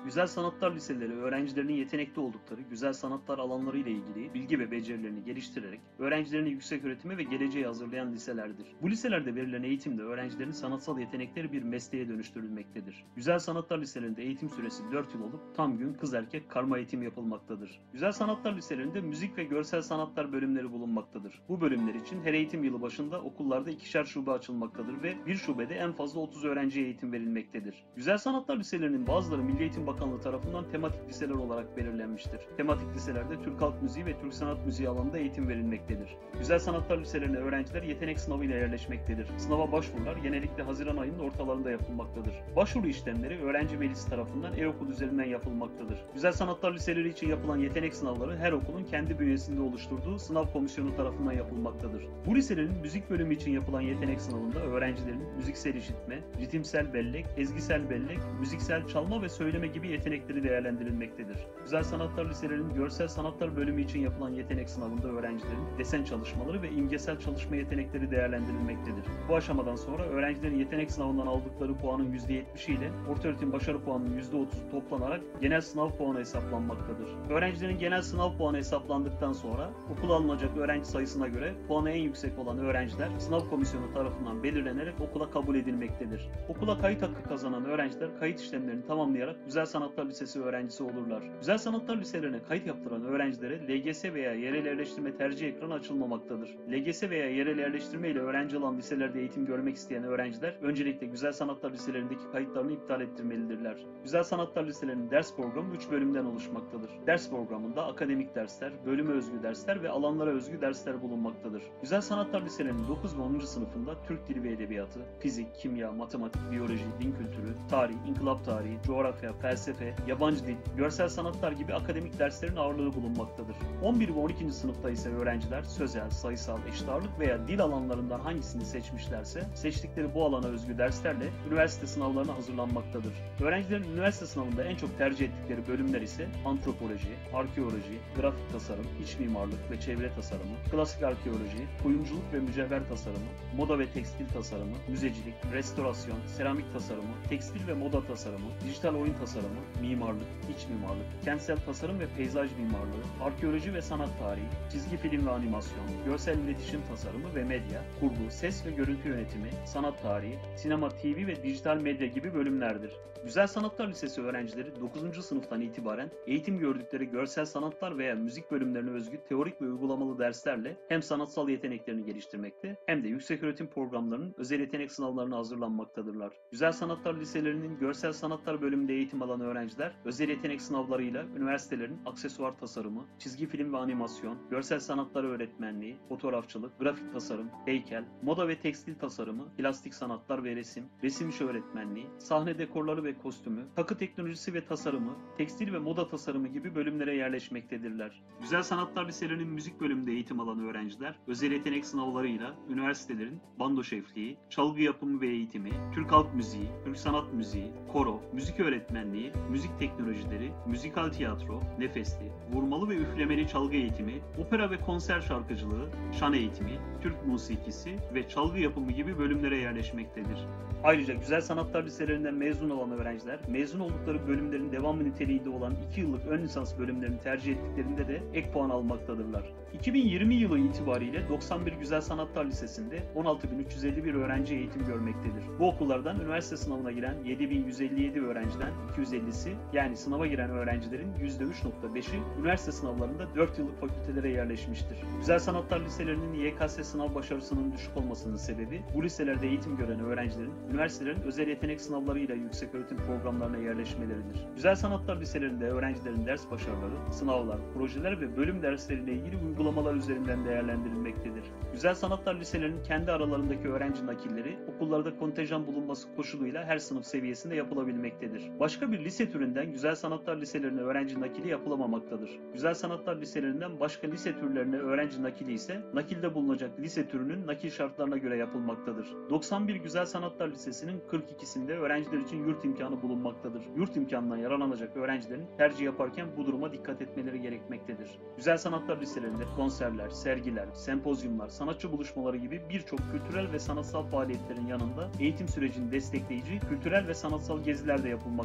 Güzel sanatlar liseleri öğrencilerinin yetenekli oldukları güzel sanatlar alanları ile ilgili bilgi ve becerilerini geliştirerek öğrencilerini yükseköğretime ve geleceğe hazırlayan liselerdir. Bu liselerde verilen eğitimde öğrencilerin sanatsal yetenekleri bir mesleğe dönüştürülmektedir. Güzel sanatlar liselerinde eğitim süresi 4 yıl olup tam gün kız erkek karma eğitim yapılmaktadır. Güzel sanatlar liselerinde müzik ve görsel sanatlar bölümleri bulunmaktadır. Bu bölümler için her eğitim yılı başında okullarda ikişer şube açılmaktadır ve bir şubede en fazla 30 öğrenciye eğitim verilmektedir. Güzel sanatlar liselerinin bazıları Milli Eğitim Bakanlığı tarafından tematik liseler olarak belirlenmiştir. Tematik liselerde Türk halk müziği ve Türk sanat müziği alanında eğitim verilmektedir. Güzel sanatlar liselerine öğrenciler yetenek sınavıyla yerleşmektedir. Sınava başvurular genellikle Haziran ayının ortalarında yapılmaktadır. Başvuru işlemleri öğrenci velisi tarafından e-okul üzerinden yapılmaktadır. Güzel sanatlar liseleri için yapılan yetenek sınavları her okulun kendi bünyesinde oluşturduğu sınav komisyonu tarafından yapılmaktadır. Bu liselerin müzik bölümü için yapılan yetenek sınavında öğrencilerin müziksel işitme, ritimsel bellek, ezgisel bellek, müziksel çalma ve söyleme gibi yetenekleri değerlendirilmektedir. Güzel sanatlar liselerinin görsel sanatlar bölümü için yapılan yetenek sınavında öğrencilerin desen çalışmaları ve imgesel çalışma yetenekleri değerlendirilmektedir. Bu aşamadan sonra öğrencilerin yetenek sınavından aldıkları puanın %70'i ile ortaöğretim başarı puanının %30'u toplanarak genel sınav puanı hesaplanmaktadır. Öğrencilerin genel sınav puanı hesaplandıktan sonra okula alınacak öğrenci sayısına göre puanı en yüksek olan öğrenciler sınav komisyonu tarafından belirlenerek okula kabul edilmektedir. Okula kayıt hakkı kazanan öğrenciler kayıt işlemlerini tamamlayarak Güzel Sanatlar Lisesi öğrencisi olurlar. Güzel Sanatlar Liselerine kayıt yaptıran öğrencilere LGS veya yerel yerleştirme tercih ekranı açılmamaktadır. LGS veya yerel yerleştirme ile öğrenci olan liselerde eğitim görmek isteyen öğrenciler öncelikle Güzel Sanatlar Liselerindeki kayıtlarını iptal ettirmelidirler. Güzel Sanatlar Liselerinin ders programı 3 bölümden oluşmaktadır. Ders programında akademik dersler, bölüme özgü dersler ve alanlara özgü dersler bulunmaktadır. Güzel Sanatlar Liselerinin 9 ve 10. sınıfında Türk Dili ve Edebiyatı, fizik, kimya, matematik, biyoloji, din kültürü, tarih, inkılap tarihi, coğrafya, felsefe, yabancı dil, görsel sanatlar gibi akademik derslerin ağırlığı bulunmaktadır. 11 ve 12. sınıfta ise öğrenciler sözel, sayısal, eşit ağırlık veya dil alanlarından hangisini seçmişlerse seçtikleri bu alana özgü derslerle üniversite sınavlarına hazırlanmaktadır. Öğrencilerin üniversite sınavında en çok tercih ettikleri bölümler ise antropoloji, arkeoloji, grafik tasarım, iç mimarlık ve çevre tasarımı, klasik arkeoloji, kuyumculuk ve mücevher tasarımı, moda ve tekstil tasarımı, müzecilik, restorasyon, seramik tasarımı, tekstil ve moda tasarımı, dijital oyun tasarımı, mimarlık, iç mimarlık, kentsel tasarım ve peyzaj mimarlığı, arkeoloji ve sanat tarihi, çizgi film ve animasyon, görsel iletişim tasarımı ve medya, kurgu, ses ve görüntü yönetimi, sanat tarihi, sinema, TV ve dijital medya gibi bölümlerdir. Güzel Sanatlar Lisesi öğrencileri 9. sınıftan itibaren eğitim gördükleri görsel sanatlar veya müzik bölümlerine özgü teorik ve uygulamalı derslerle hem sanatsal yeteneklerini geliştirmekte hem de yükseköğretim programlarının özel yetenek sınavlarına hazırlanmaktadırlar. Güzel Sanatlar Liselerinin görsel sanatlar bölümünde eğitim alan öğrenciler özel yetenek sınavlarıyla üniversitelerin aksesuar tasarımı, çizgi film ve animasyon, görsel sanatlar öğretmenliği, fotoğrafçılık, grafik tasarım, heykel, moda ve tekstil tasarımı, plastik sanatlar ve resim, resim işi öğretmenliği, sahne dekorları ve kostümü, takı teknolojisi ve tasarımı, tekstil ve moda tasarımı gibi bölümlere yerleşmektedirler. Güzel Sanatlar Liselerinin müzik bölümünde eğitim alan öğrenciler özel yetenek sınavlarıyla üniversitelerin bando şefliği, çalgı yapımı ve eğitimi, Türk halk müziği, Türk sanat müziği, koro, müzik öğretmenliği, müzik teknolojileri, müzikal tiyatro, nefesli, vurmalı ve üflemeli çalgı eğitimi, opera ve konser şarkıcılığı, şan eğitimi, Türk musikisi ve çalgı yapımı gibi bölümlere yerleşmektedir. Ayrıca Güzel Sanatlar Liselerinden mezun olan öğrenciler, mezun oldukları bölümlerin devamı niteliğinde olan 2 yıllık ön lisans bölümlerini tercih ettiklerinde de ek puan almaktadırlar. 2020 yılı itibariyle 91 Güzel Sanatlar Lisesi'nde 16.351 öğrenci eğitim görmektedir. Bu okullardan üniversite sınavına giren 7.157 öğrenciden 250'si yani sınava giren öğrencilerin %3.5'i üniversite sınavlarında 4 yıllık fakültelere yerleşmiştir. Güzel Sanatlar Liselerinin YKS sınav başarısının düşük olmasının sebebi bu liselerde eğitim gören öğrencilerin üniversitelerin özel yetenek sınavlarıyla yükseköğretim programlarına yerleşmeleridir. Güzel Sanatlar Liselerinde öğrencilerin ders başarıları, sınavlar, projeler ve bölüm dersleriyle ilgili uygulamalar üzerinden değerlendirilmektedir. Güzel Sanatlar Liselerinin kendi aralarındaki öğrenci nakilleri okullarda kontenjan bulunması koşuluyla her sınıf seviyesinde yapılabilmektedir. Başka bir lise türünden Güzel Sanatlar Liselerine öğrenci nakili yapılamamaktadır. Güzel Sanatlar Liselerinden başka lise türlerine öğrenci nakili ise nakilde bulunacak lise türünün nakil şartlarına göre yapılmaktadır. 91 Güzel Sanatlar Lisesi'nin 42'sinde öğrenciler için yurt imkanı bulunmaktadır. Yurt imkanından yararlanacak öğrencilerin tercih yaparken bu duruma dikkat etmeleri gerekmektedir. Güzel Sanatlar Liselerinde konserler, sergiler, sempozyumlar, sanatçı buluşmaları gibi birçok kültürel ve sanatsal faaliyetlerin yanında eğitim sürecini destekleyici kültürel ve sanatsal geziler de yapılmaktadır.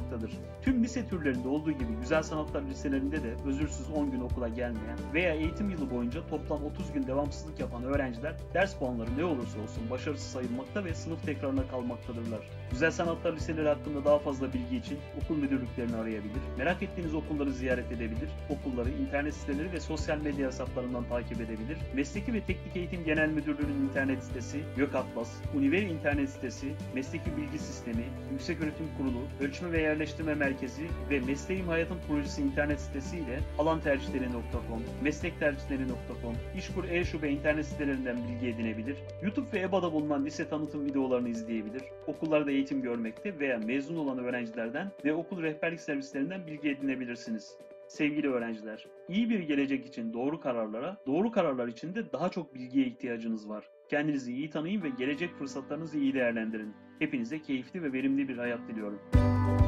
Tüm lise türlerinde olduğu gibi güzel sanatlar liselerinde de özürsüz 10 gün okula gelmeyen veya eğitim yılı boyunca toplam 30 gün devamsızlık yapan öğrenciler ders puanları ne olursa olsun başarısız sayılmakta ve sınıf tekrarına kalmaktadırlar. Güzel sanatlar liseleri hakkında daha fazla bilgi için okul müdürlüklerini arayabilir, merak ettiğiniz okulları ziyaret edebilir, okulları, internet siteleri ve sosyal medya hesaplarından takip edebilir, Mesleki ve Teknik Eğitim Genel Müdürlüğü'nün internet sitesi, GökAtlas, Univer internet sitesi, Mesleki Bilgi Sistemi, Yükseköğretim Kurulu, Ölçme ve Yerleştirme Merkezi ve Mesleğim Hayatım Projesi internet sitesi ile alantercihleri.com, meslektercihleri.com, İşkur e-şube internet sitelerinden bilgi edinebilir, YouTube ve EBA'da bulunan lise tanıtım videolarını izleyebilir, okullarda eğitim görmekte veya mezun olan öğrencilerden ve okul rehberlik servislerinden bilgi edinebilirsiniz. Sevgili öğrenciler, iyi bir gelecek için doğru kararlara, doğru kararlar için de daha çok bilgiye ihtiyacınız var. Kendinizi iyi tanıyın ve gelecek fırsatlarınızı iyi değerlendirin. Hepinize keyifli ve verimli bir hayat diliyorum.